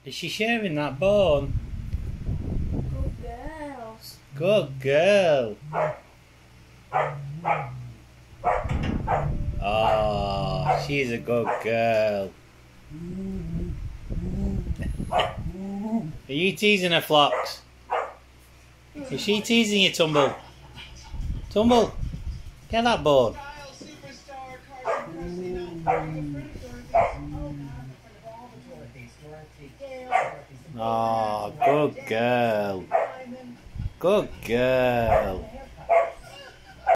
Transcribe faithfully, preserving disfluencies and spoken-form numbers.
Is she sharing that bone? Good girls. Good girl. Oh, she's a good girl. Are you teasing her, Phlox? Is she teasing you, Tumble? Tumble, get that bone. Oh, good girl. Good girl.